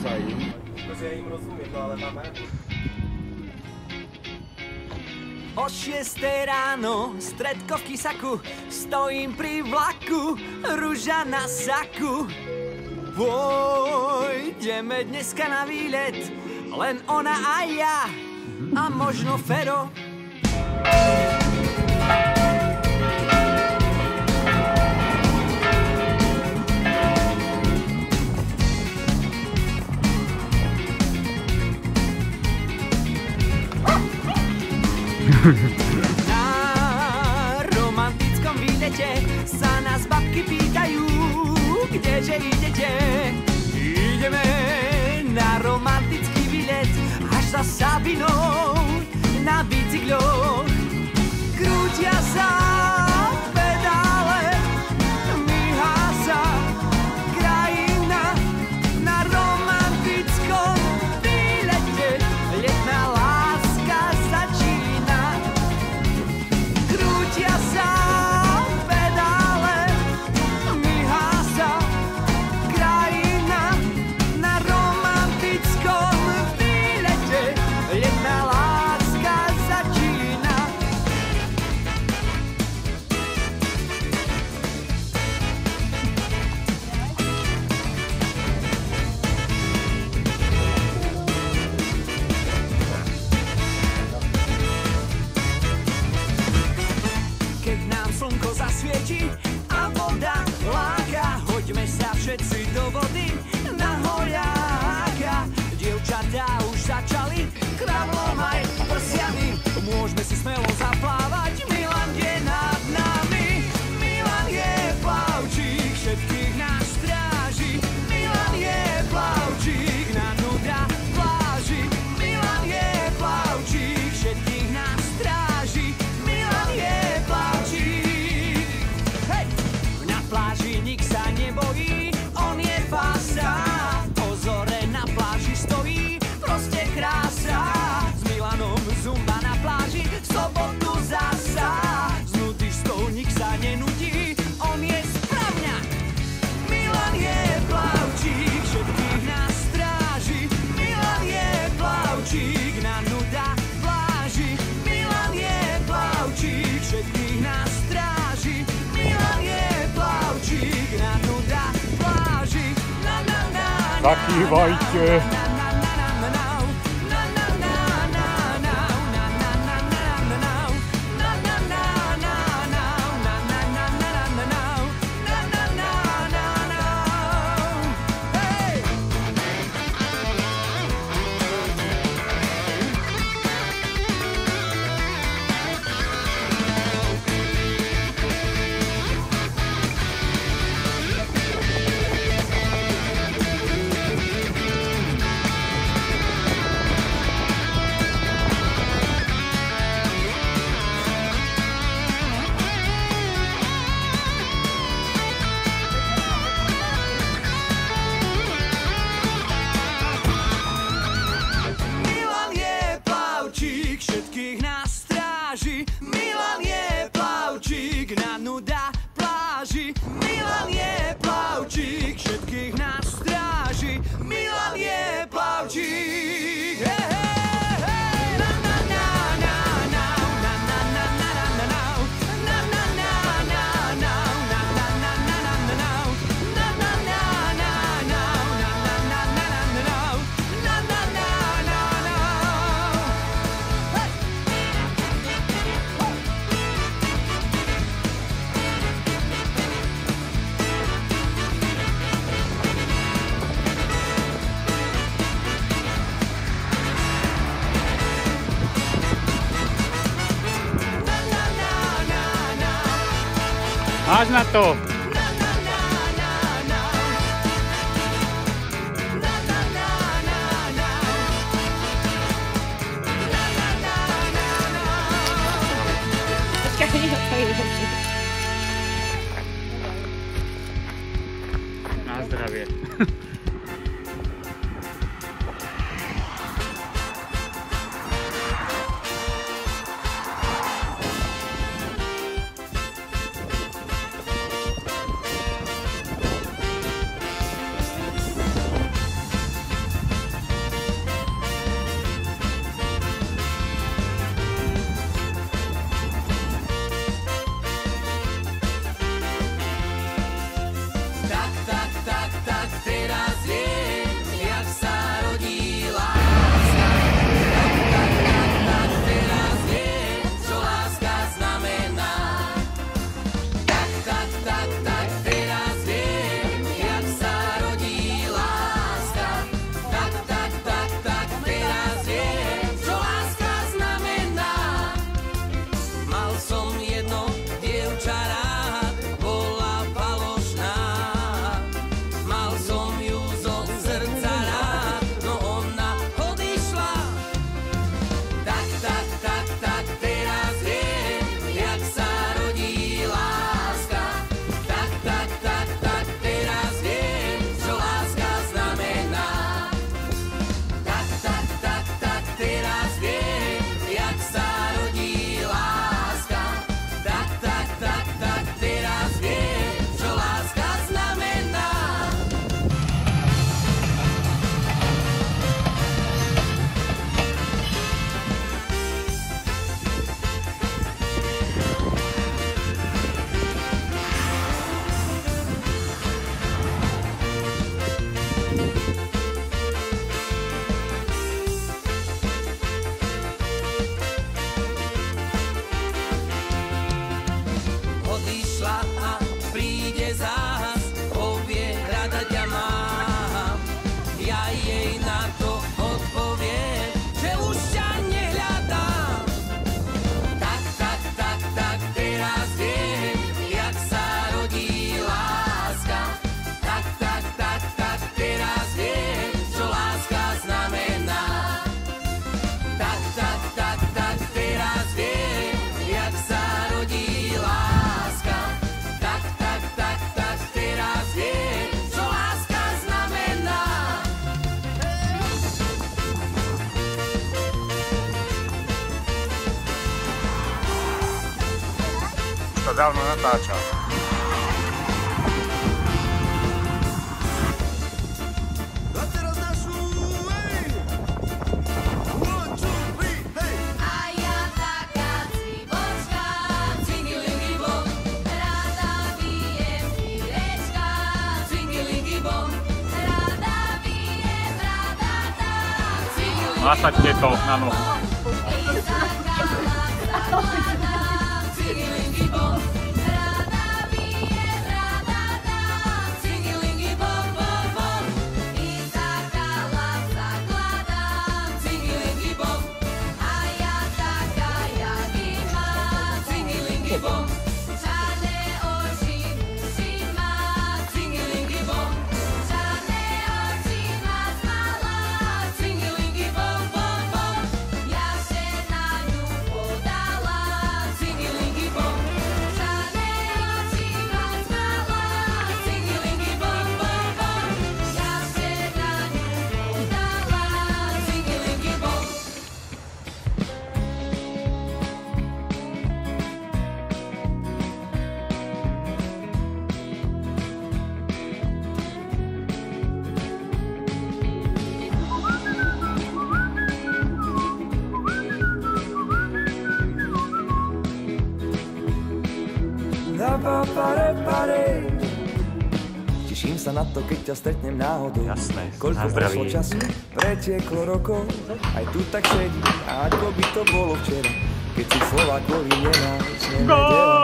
sa im. Ja im rozumiem, no ale máme. O 6 ráno, stredko v Kisaku, stojím pri vlaku, ruža na saku. Pôjdeme dneska na výlet, len ona a ja, a možno Fero. Na romantickom výlete sa nás babky pýtajú, kdeže idete? Ideme na romantický výlet až za Sabinou na bicykloch. Krútia sa pedále, myhá sa krajina na romantickom výlete. Letná láska začína. Krútia sa pedále, myhá sa krajina na romantickom výlete. Letná láska začína. Keď nám slnko zasvieti a voda láka, hoďme sa všetci do vody na hoľáka. Dievčatá už začali kravlom aj prsiami, môžeme si smelo zaplávať. Milan je nad nami, Milan je plavčík, všetkých nás stráži. Milan je plavčík na nuda pláži. Milan je plavčík, všetkých nás stráži. Milan je plavčík. Hej! Na pláži nik sa nebojí, on je fasa. Pozore na pláži stojí, proste krása. S Milanom zumba na pláži, v sobotu zasa. S nudistou nik sa nenudí, on je správňa. Milan je plavčík, všetkých nás stráži. Milan je plavčík na nuda pláži. Milan je plavčík, všetkých nás stráži. Milan je plavčík na nuda pláži. Na na na na. Zakývajte. Milan je plavčík, všetkých nás stráži. Milan je plavčík na nuda pláži. Milan je plavčík, všetkých nás stráži. Milan je plavčík. Hej, hej, hej. Na na na na na na na na na na na. Na na na na na na na na na na na. Na na na na na na na na na na. Na na na na na. Hej. Máš na to. Na zdravie. to dávno natáčal. Nasaďte to na nohu. Teším sa na to, keď ťa stretnem náhodou. Jasné, koľko prešlo času, pretieklo rokov. Aj tu tak sedí, a ako by to bolo včera, keď si slova kvôli nenávisť nevedela.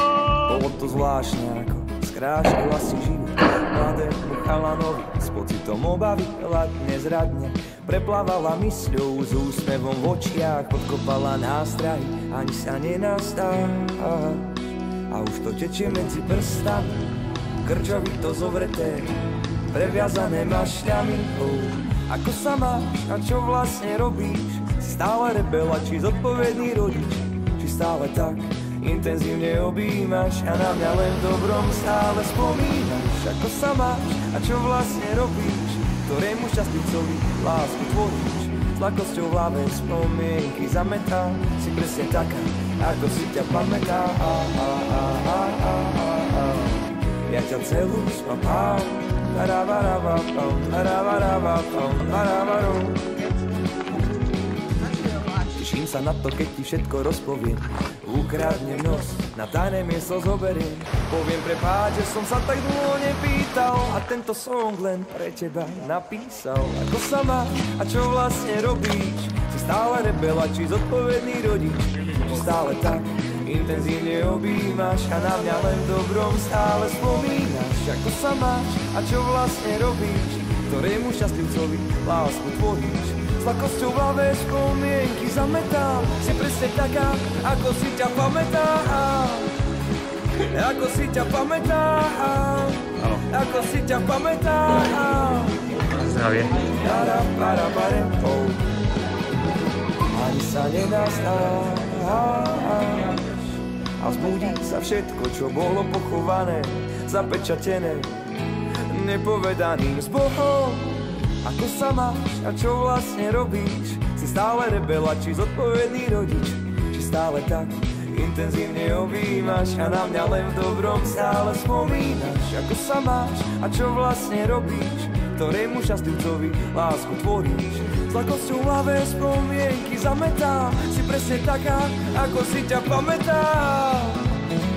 Bolo to zvláštne, ako skrášila si život mladému chalanovi s pocitom obavy, hladne zradne preplávala mysľou s úsmevom v očiach, podkopala nástraj, ani sa nenastáva. A už to tečie medzi prstami, krčovito zovreté, previazané mašľami. Ako sa máš a čo vlastne robíš? Si stále rebela, či zodpovedný rodič? Či stále tak intenzívne objímaš a na mňa len v dobrom stále spomínaš? Ako sa máš a čo vlastne robíš? Ktorému šťastlivcovi lásku tvoríš? S ľahkosťou v hlave spomienky zametá, si presne taká, ako si ťa pamätá. Ja ťa celú spapám, teším sa na to, keď ti všetko rozpoviem. Ukradnem nos, na tajné miesto zoberiem. Poviem prepáč, že som sa tak dlho nepýtal a tento song len pre teba napísal. Ako sa máš a čo vlastne robíš? Si stále rebela, či zodpovedný rodič? Či stále tak intenzívne objímaš a na mňa len v dobrom stále spomínaš? Ako sa máš a čo vlastne robíš? Ktorému šťastlivcovi lásku tvoríš? S ľahkosťou v hlave spomienky zametám, si presne taká, ako si ťa pamätám. Ako si ťa pamätám. Ako si ťa pamätám. Zdravie. Ani sa nenastáš a vzbudí sa všetko, čo bolo pochované, zapečatené, nepovedaným s Bohom. Ako sa máš a čo vlastne robíš? Si stále rebela, či zodpovedný rodič? Či stále tak intenzívne objímaš a na mňa len v dobrom stále spomínaš? Ako sa máš a čo vlastne robíš? Ktorému šťastlivcovi lásku tvoríš? S ľahkosťou v hlave spomienky zametám, si presne taká, ako si ťa pamätám.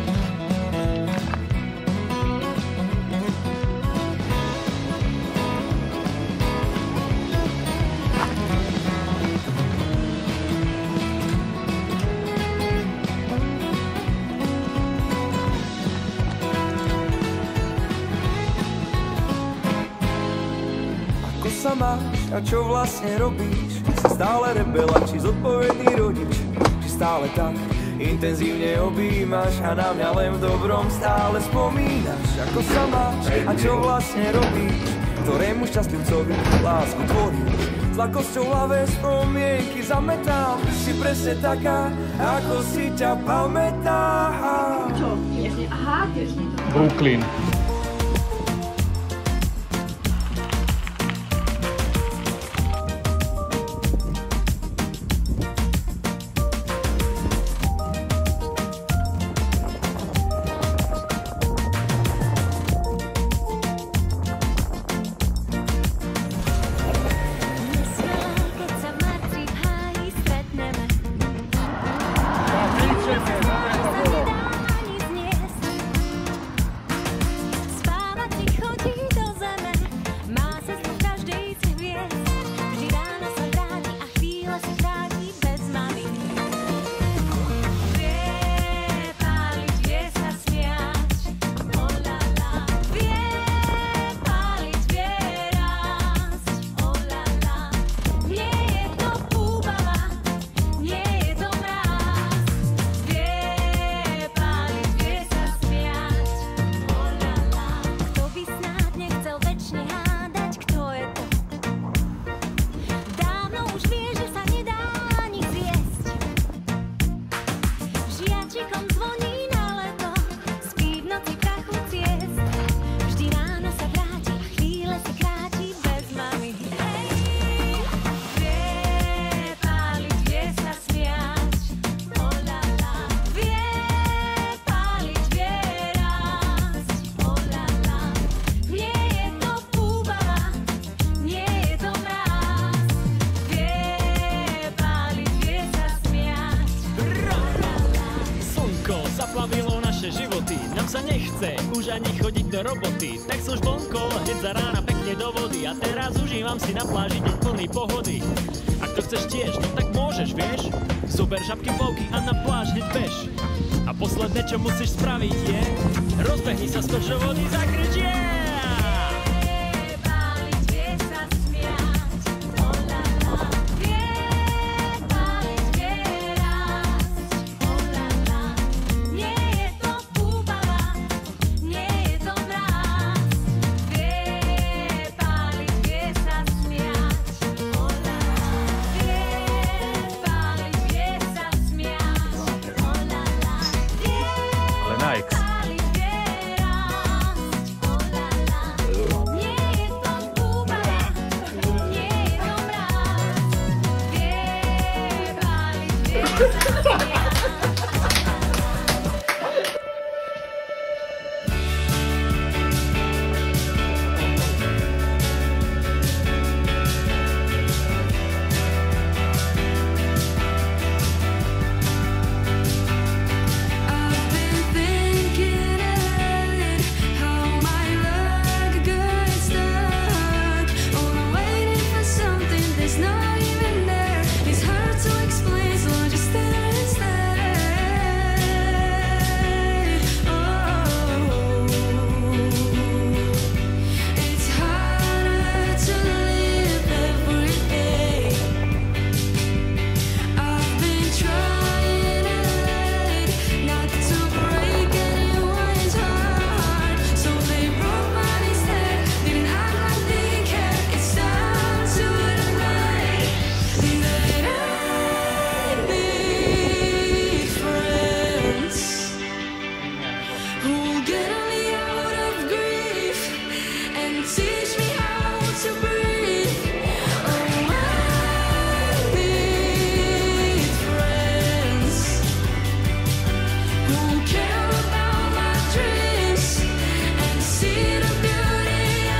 Sa máš a čo vlastne robíš? Si stále rebela, či zodpovedný rodič? Či stále tak intenzívne objímaš a na mňa len v dobrom stále spomínaš? Ako sa máš a čo vlastne robíš? Ktorému šťastlivcovi lásku tvoríš? S ľahkosťou v hlave spomienky zametám, si presne taká, ako si ťa pamätám. Čo? Aha, tiež. Brooklyn. sa nechce už ani chodiť do roboty, tak som žbonkol hneď za rána pekne do vody a teraz užívam si na pláži deň plný pohody. Ak to chceš tiež, no tak môžeš, vieš? Zober žabky, plavky a na pláž hneď bež. A posledné, čo musíš spraviť je, rozbehni sa, skoč do vody, zakrič yeah!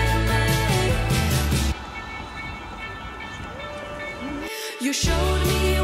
You showed me